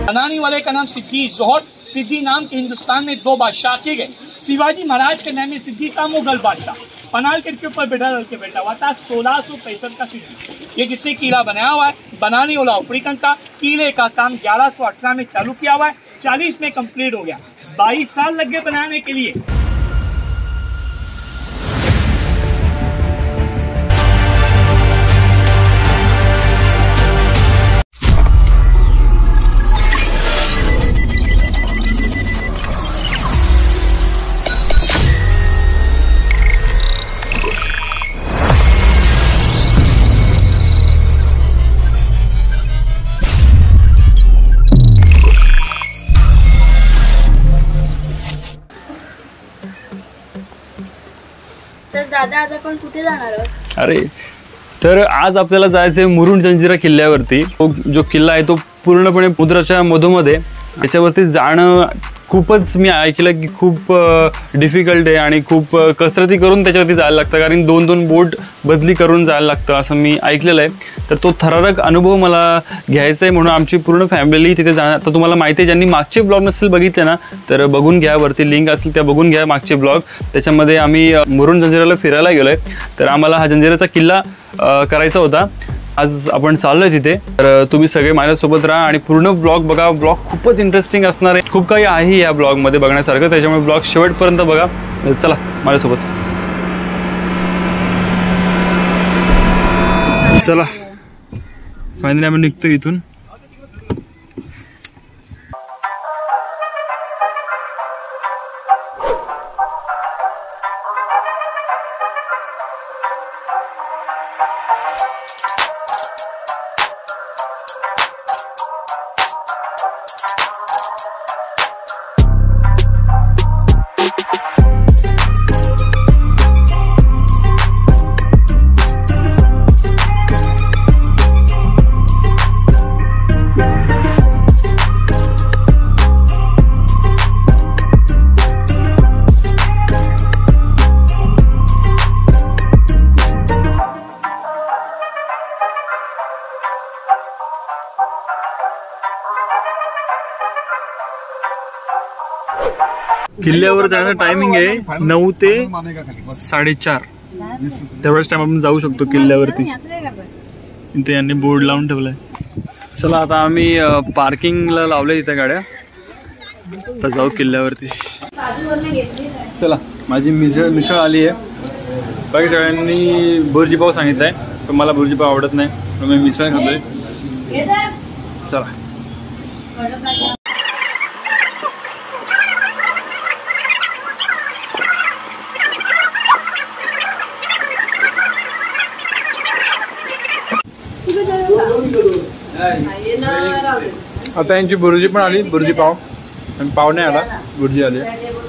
बनाने वाले का नाम सिद्दी जोहर। सिद्दी नाम के हिंदुस्तान में 2 बादशाह किए गए। शिवाजी महाराज के नाम में सिद्दी था मुगल बादशाह। पनालगढ़ के ऊपर बैठा हुआ था 1665 का सिद्दी। ये जिससे किला बनाया हुआ है, बनाने वाला अफ्रीकन का। किले का काम 1118 में चालू किया हुआ है, 40 में कंप्लीट हो गया। 22 साल लग गए बनाने के लिए। दादा आज आपण कुठे जाणार आहोत? अरे तर आज आपल्याला जायचं आहे मुरुड जंजिरा किल्ल्यावरती। जो किल्ला आहे तो पूर्णपणे समुद्राच्या मधोमध्ये, त्याच्यावरती जाणं खूपच मी ऐकलं की खूप डिफिकल्ट आहे आणि खूप कसरती करून त्याच्यावरती जायला लागतं, कारण 2-2 बोट बदली करून जायला लागतं असं मी ऐकलेलं आहे। तर तो थरारक अनुभव मला घ्यायचा आहे, म्हणून आमची पूर्ण फॅमिली तिथे जाणार। तर तुम्हाला माहिती आहे, ज्यांनी मागचे ब्लॉग नसेल बघितले ना तर बघून घ्या, वरती लिंक असेल त्या बघून घ्या मागचे ब्लॉग। त्याच्यामध्ये आम्ही मुरुड जंजिराला फिरायला गेलो आहे। तर आम्हाला हा जंजिराचा किल्ला करायचा होता। आज आपण चाललोय तिथे, तर तुम्ही सगळे माझ्यासोबत राहा आणि पूर्ण ब्लॉग बघा। ब्लॉग खूपच इंटरेस्टिंग असणार आहे, खूप काही आहे या ब्लॉगमध्ये बघण्यासारखं, त्याच्यामुळे ब्लॉग शेवटपर्यंत बघा। चला माझ्यासोबत। चला फायनली आम्ही निघतो इथून। किल्ल्यावर जाण्याचा टायमिंग आहे 9 ते 4:30, तेवढाच टाइम आपण जाऊ शकतो किल्ल्यावरती। इथे यांनी बोर्ड लावून ठेवलाय। चला आता आम्ही पार्किंगला लावले इथे गाड्या, तर जाऊ किल्ल्यावरती। चला माझी मिसळ आली आहे। बाकी सगळ्यांनी बुर्जी पाव सांगितलाय, पण मला बुर्जी पाव आवडत नाही, तर मी मिसळ खातोय। चला आता यांची बुर्जी पण आली, बुर्जी पाव, आणि पाव नाही आला, बुर्जी आली।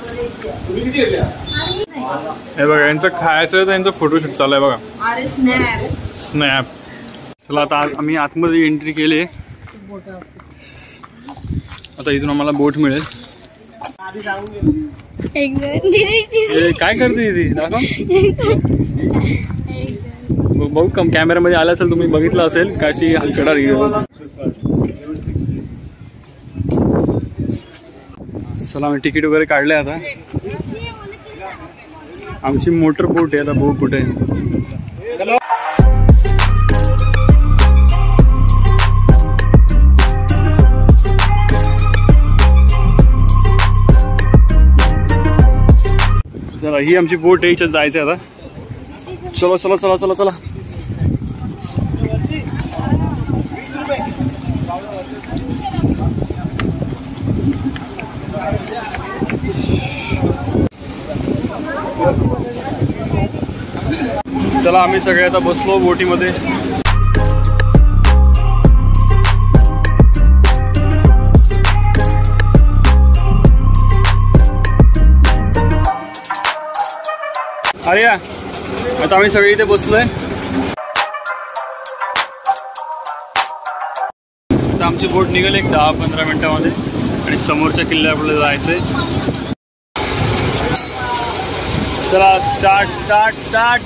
हे बघा यांचं खायचं, त्यांचं फोटोशूट चालू आहे बघा, स्नॅप। चला आता आम्ही आतमध्ये एंट्री केली। आता इथून आम्हाला बोट मिळेल। काय करते ती दाखव बघू, कॅमेरामध्ये आला असेल, तुम्ही बघितलं असेल काशी हलकडा गेलो। चला आम्ही तिकीट वगैरे काढले। आता आमची मोटर बोट आहे, आता बोट कुठे आहे? चला ही आमची बोट आहे, याच्यात जायचं आता। चलो चलो चला चला चला। चला आम्ही सगळे आता बसलो बोटीमध्ये। अरे आता आम्ही सगळे इथे बसलोय। आता आमची बोट निघेल एक 10-15 मिनिटांमध्ये, आणि समोरच्या किल्ल्यावर आपल्याला जायचंय। चला स्टार्ट स्टार्ट स्टार्ट।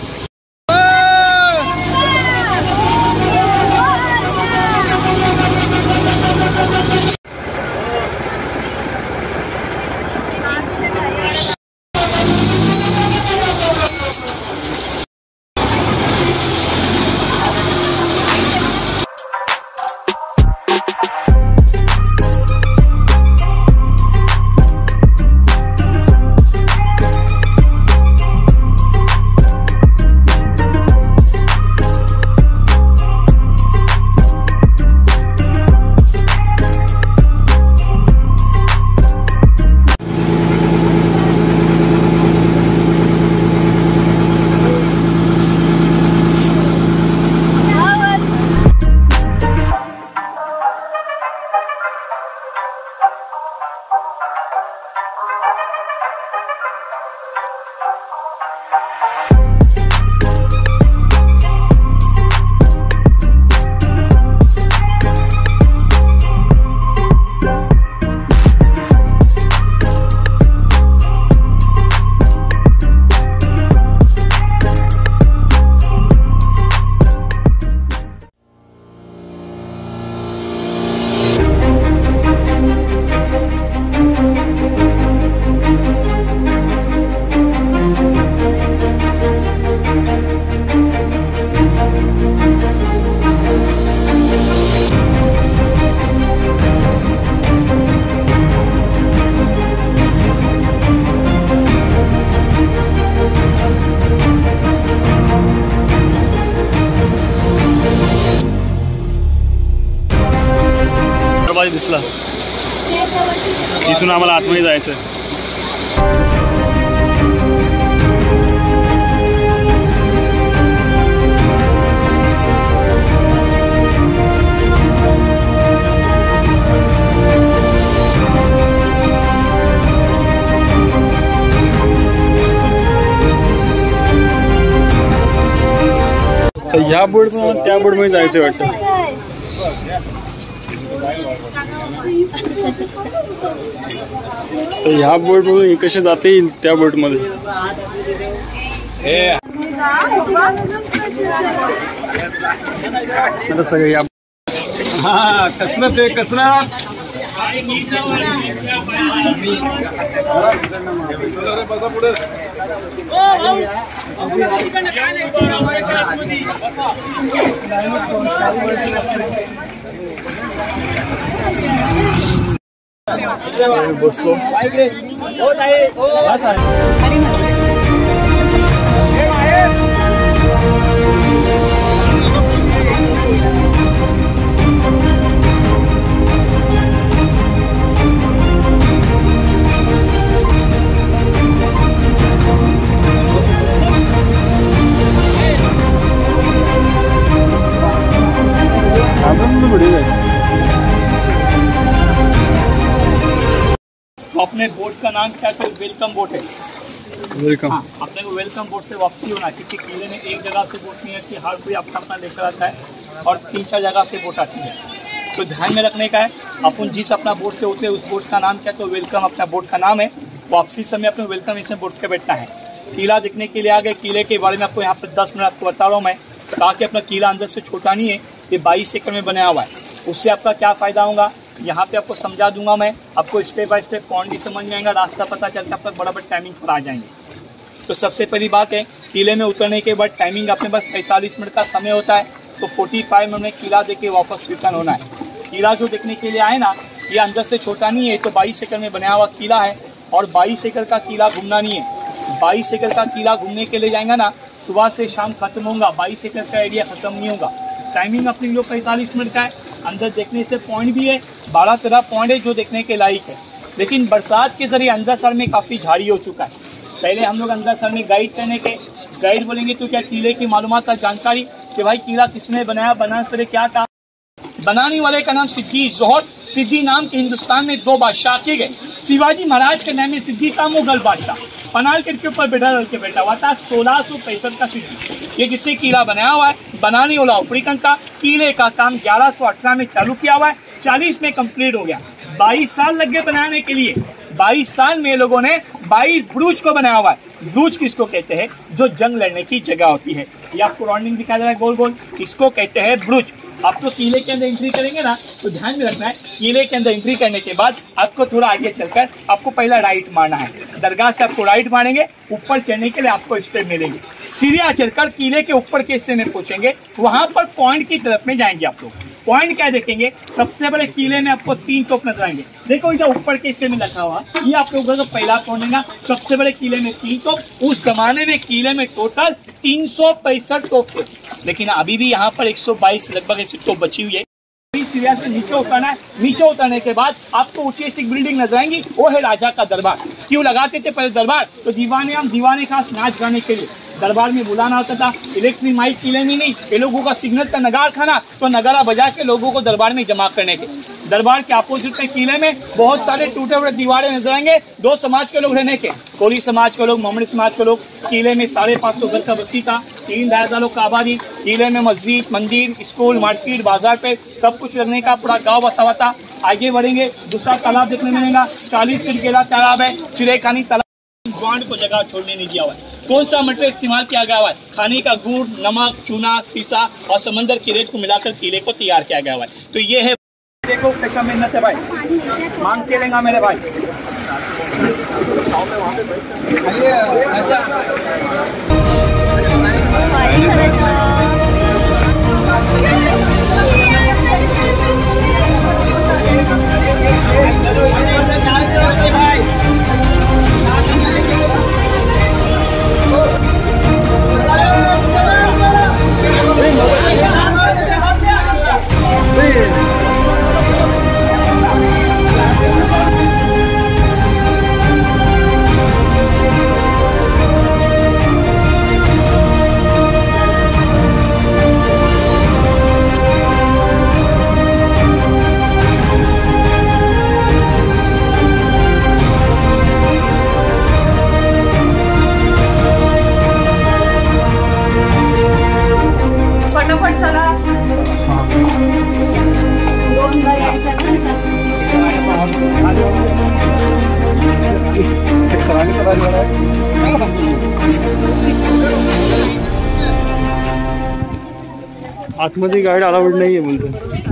दरवाजा दिसला. इथून आम्हाला आतमध्ये जायचं आहे. ह्या बोर्ड त्या बोर्डमध्ये जायचं वाटतं. तर ह्या बोर्डमधून कसे जाता येईल त्या बोर्डमध्ये. आता सगळे या कसरत आहे कसरत. बसलो. तो अपने बोट का नाम क्या है? वेलकम बोट है. वेलकम. हाँ, अपने को वेलकम बोट से वापसी होना, क्योंकि किले में एक जगह से बोट नहीं आती, हर कोई अपना अपना लेकर आता है और 3-4 जगह से बोट आती है. तो ध्यान में रखने का है, अपन जिस अपना बोट से उतरे उस बोट का नाम क्या है? तो वेलकम अपना बोट का नाम है. वापसी समय अपने वेलकम इसमें बोट के बैठना है. किला देखने के लिए आ गए. किले के बारे में आपको यहाँ पर 10 मिनट आपको बता रहा हूँ मैं. ताकि अपना किला अंदर से छोटा नहीं है, ये 22 एकड़ में बनाया हुआ है. उससे आपका क्या फ़ायदा होगा यहाँ पे आपको समझा दूंगा मैं. आपको स्टेप बाय स्टेप पॉइंट भी समझ में आएगा, रास्ता पता चलता आप तक बराबर टाइमिंग पर आ जाएंगे. तो सबसे पहली बात है, किले में उतरने के बाद टाइमिंग अपने पास 45 मिनट का समय होता है. तो 45 मिनट में किला देख के वापस रिटर्न होना है. किला जो देखने के लिए आए ना, ये अंदर से छोटा नहीं है. तो 22 एकड़ में बनाया हुआ किला है और 22 एकड़ का किला घूमना नहीं है. 22 एकड़ का किला घूमने के लिए जाएंगे ना, सुबह से शाम खत्म होगा. 22 एकड़ का एरिया खत्म नहीं होगा. टाइमिंग अपने लोग 45 मिनट का है. अंदर देखने से पॉइंट भी है, 12-13 पॉइंट है जो देखने के लायक है. लेकिन बरसात के जरिए अंदर सर में काफ़ी झाड़ी हो चुका है. पहले हम लोग अंदर सर में गाइड करने के, गाइड बोलेंगे तो क्या किले की मालूमात का जानकारी कि भाई किला किसने बनाया, बनाने से क्या था. बनाने वाले का नाम सिद्दी जोहर. सिद्दी नाम के हिंदुस्तान में 2 बादशाह किए गए. शिवाजी महाराज के नाम में सिद्दी था मुगल बादशाह. पनालगढ़ के ऊपर बैठा हुआ था 1665 का सिद्दी. ये जिससे किला बनाया हुआ है, बनाने वाला अफ्रीकन का. किले का काम 1118 में चालू किया हुआ है, 40 में कंप्लीट हो गया. 22 साल लग गए बनाने के लिए. 22 साल में लोगों ने 22 ब्रुज को बनाया हुआ है. ब्रुज किसको कहते हैं? जो जंग लड़ने की जगह होती है. ये आपको राउंडिंग दिखाया जा रहा है गोल गोल, इसको कहते हैं ब्रुज. आप तो किले के अंदर एंट्री करेंगे ना, तो ध्यान में रखना है, किले के अंदर एंट्री करने के बाद आपको थोड़ा आगे चलकर आपको पहला राइट मारना है. दरगाह से आपको राइट मारेंगे, ऊपर चढ़ने के लिए आपको स्टेप मिलेंगे. सीढ़ियाँ चढ़कर किले के ऊपर के हिस्से में पहुंचेंगे, वहां पर पॉइंट की तरफ में जाएंगे. आप लोग पॉइंट क्या देखेंगे? सबसे बड़े किले में आपको 3 तोप नजर आएंगे. देखो इधर ऊपर के हिस्से में लिखा हुआ, ये आप लोगों का पहला पॉइंट है. सबसे बड़े किले में 3 तोप. उस जमाने में किले में टोटल 365 तोप थे, लेकिन अभी भी यहाँ पर 122 लगभग ऐसी तोप बची हुई है. सीढ़ियाँ से नीचे उतरना है. नीचे उतरने के बाद आपको ऊंची सी बिल्डिंग नजर आएंगी, वो है राजा का दरबार. क्यों लगाते थे पहले दरबार? तो दीवाने खास नाच गाने के लिए दरबार में बुलाना होता था. इलेक्ट्रिक माइक किले में नहीं, ये लोगों का सिग्नल का नगार खाना, तो नगारा बजा के लोगों को दरबार में जमा करने के. दरबार के अपोजिट में किले में बहुत सारे टूटे फूटे दीवारें नजर आएंगे. 2 समाज के लोग रहने के, कोली समाज के लोग, मोमड़ी समाज के लोग. किले में 550 घर का बस्ती था, 3000 लोग का आबादी. किले में मस्जिद, मंदिर, स्कूल, मार्केट, बाजार पे सब कुछ लगने का पूरा गाँव बसा हुआ था. आगे बढ़ेंगे, दूसरा तालाब देखने मिलेगा. 40 फीट गहरा तालाब है. चिड़ेखानी तालाब ग्वांड को जगह छोड़ने नहीं दिया हुआ है. कौन सा मटेरियल इस्तेमाल किया गया हुआ है? खाने का गुड़, नमक, चूना, शीशा और समंदर की रेत को मिलाकर किले को तैयार किया गया हुआ है. तो ये है, देखो कैसा मेहनत है भाई. मांग के लेगा मेरे भाई. आतमध्ये गाईड अलाउड नाहीये बोलतो.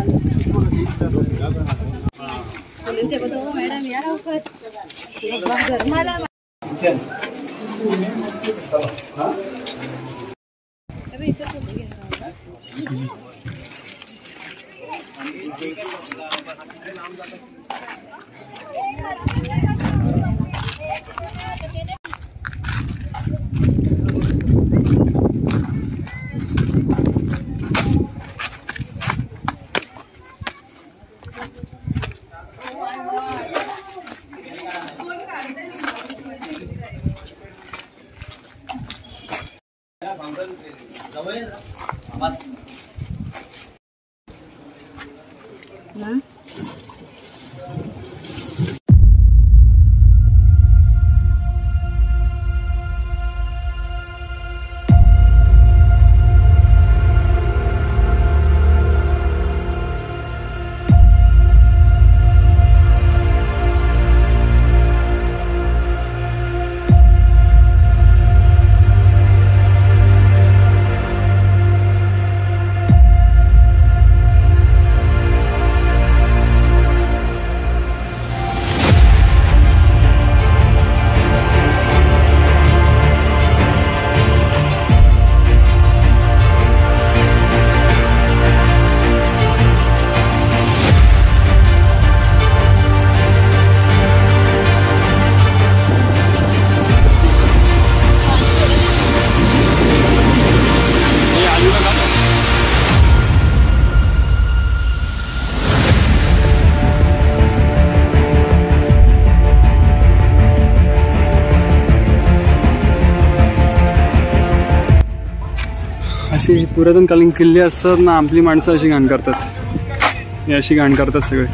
अशी पुरातनकालीन किल्ले असतात ना, आपली माणसं अशी घाण करतात. हे अशी घाण करतात सगळे.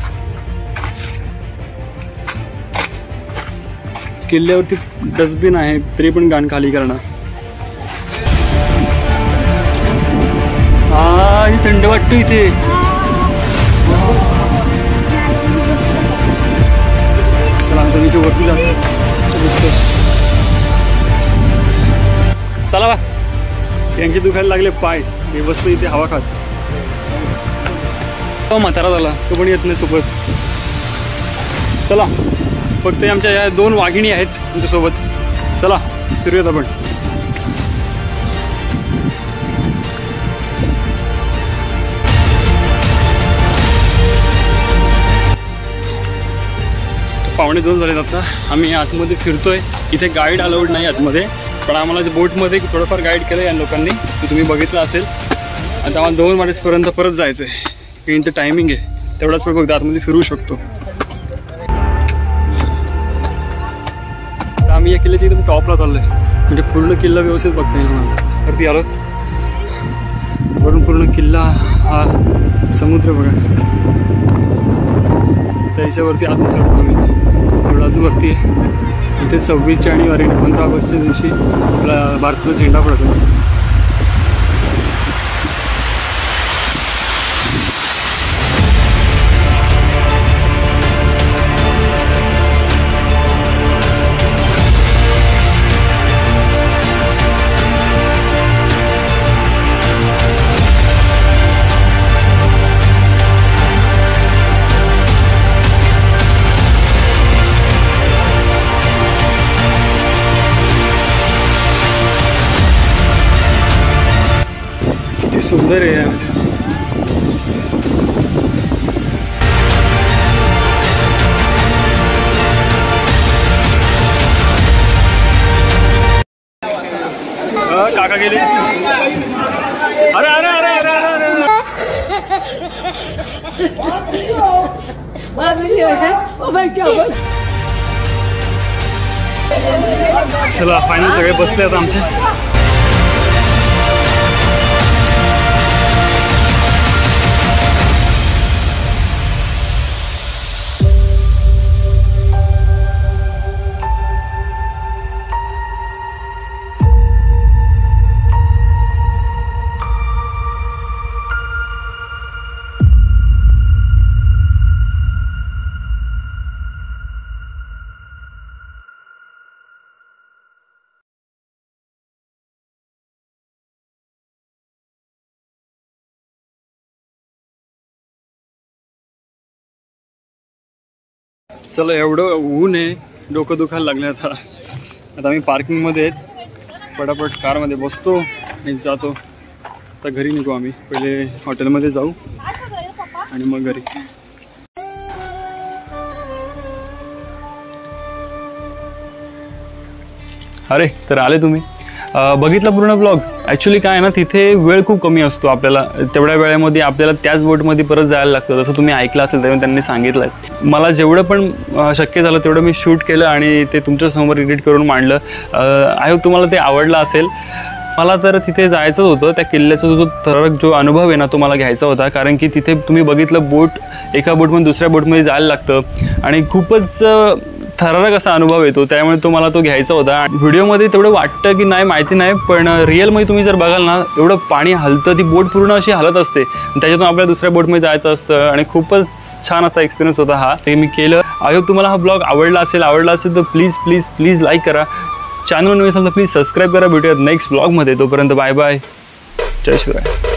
किल्ल्यावरती डस्टबिन आहे तरी पण घाण खाली करणार. हा, थंड वाटतो इथे. चला नदीच्या वरती जातो. चला बा, यांचे दुखायला लागले पाय. हे बसतो इथे हवा खात. तो म्हातारा झाला, तो पण येत नाही सोबत. चला, फक्त आमच्या या 2 वाघिणी आहेत आमच्यासोबत. चला फिरूयात आपण. पावणे 2 झालेत आता. आम्ही आतमध्ये फिरतोय. इथे गाईड अलाउड नाही आतमध्ये, पण आम्हाला बोटमध्ये थोडंफार गाईड केलं या लोकांनी, ते तुम्ही बघितलं असेल. आता आम्हाला 2 वाजेपर्यंत परत जायचं आहे. ट्रेनचं टायमिंग आहे, तेवढाच वेळ फक्त आतमध्ये फिरू शकतो. तर आम्ही या किल्ल्याच्या एकदम टॉपला चाललो आहे, म्हणजे पूर्ण किल्ला व्यवस्थित बघता येईल मला. वरती आलोच, वरून पूर्ण किल्ला, हा समुद्र बघा. त्याच्यावरती अजून चढतो आम्ही, थोडं अजून वरती आहे. इथे 26 जानेवारी 15 ऑगस्टच्या दिवशी आपला भारताचा झेंडा फडकला. सुंदर आहे यार. काका गेले. अरे अरे अरे अरे अरे चला, फायनल सगळे बसले आता आमचे. चला एवढं ऊन आहे, डोकं दुखायला लागलं आता. आता आम्ही पार्किंगमध्ये आहेत, पटापट कारमध्ये बसतो आणि जातो. आता घरी निघू आम्ही, पहिले हॉटेलमध्ये जाऊ आणि मग घरी. अरे तर आले तुम्ही, बघितला पूर्ण ब्लॉग. ॲक्च्युली काय आहे ना, तिथे वेळ खूप कमी असतो आपल्याला. तेवढ्या वेळेमध्ये आपल्याला त्याच बोटमध्ये परत जायला लागतं, जसं तुम्ही ऐकलं असेल तेव्हा त्यांनी सांगितलं आहे. मला जेवढं पण शक्य झालं तेवढं मी शूट केलं आणि ते तुमच्यासमोर एडिट करून मांडलं. आय होप तुम्हाला ते आवडलं असेल. मला तर तिथे जायचंच होतं, त्या किल्ल्याचा जो थरारक जो अनुभव आहे ना तो मला घ्यायचा होता. कारण की तिथे तुम्ही बघितलं, एका बोटमधून दुसऱ्या बोटमध्ये जायला लागतं आणि खूपच थरारक असा अनुभव येतो. त्यामुळे मला तो घ्यायचा होता. व्हिडिओमध्ये तेवढं वाटतं की नाही माहिती नाही, पण रिअलमध्ये तुम्ही जर बघाल ना, एवढं पाणी हलतं, ती बोट पूर्ण अशी हलत असते. त्याच्यातून आपल्याला दुसऱ्या बोटमध्ये जायचं असतं आणि खूपच छान असा एक्सपिरियन्स होता हा. ते मी केलं. आय होप तुम्हाला हा ब्लॉग आवडला असेल तर प्लीज लाईक करा. चॅनल नवीन असेल तर प्लीज सबस्क्राईब करा. भेटूयात नेक्स्ट ब्लॉगमध्ये. तोपर्यंत बाय बाय. जय शिवराय.